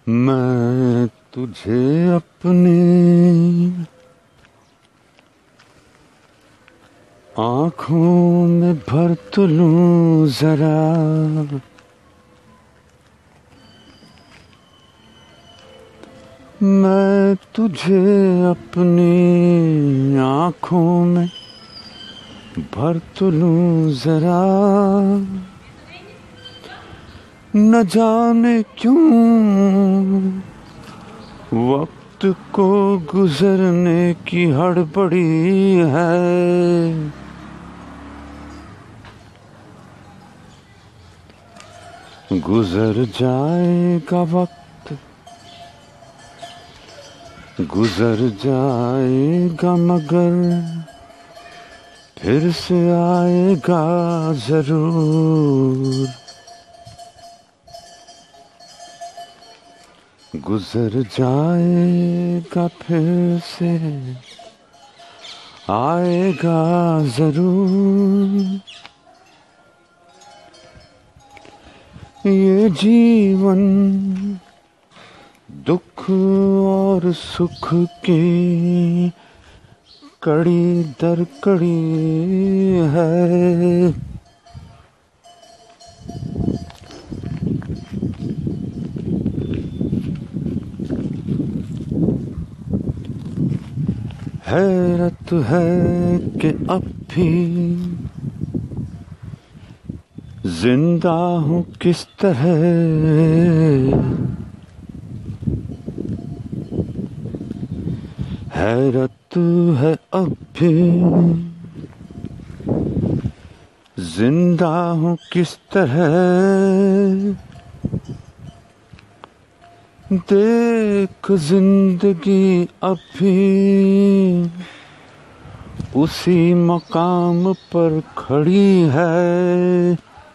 मैं तुझे अपनी आँखों में भर तो लूं जरा, मैं तुझे अपनी आँखों में भर तो लूं जरा। न जाने क्यों वक्त को गुजरने की हड़बड़ी है, गुजर जाएगा वक्त, गुजर जाएगा मगर फिर से आएगा जरूर, गुजर जाएगा फिर से आएगा जरूर। ये जीवन दुख और सुख की कड़ी दर कड़ी है, हैरत है कि अब भी जिंदा हूँ किस तरह, हैरत है अब भी जिंदा हूँ किस तरह। देख जिंदगी अब भी उसी मकाम पर खड़ी है,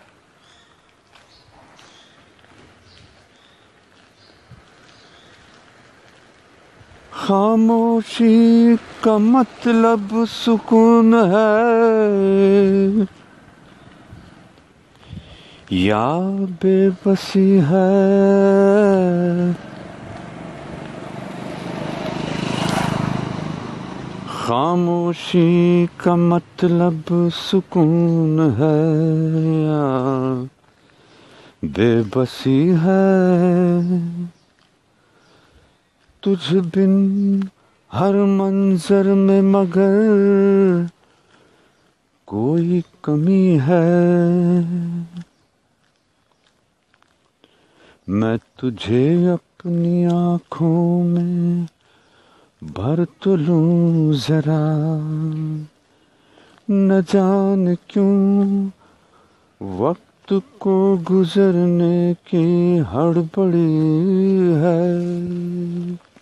खामोशी का मतलब सुकून है या बेबसी है, खामोशी का मतलब सुकून है या बेबसी है। तुझ बिन हर मंजर में मगर कोई कमी है, मैं तुझे अपनी आँखों में भर तो लूं जरा। न जाने क्यों वक्त को गुजरने की हड़बड़ी है।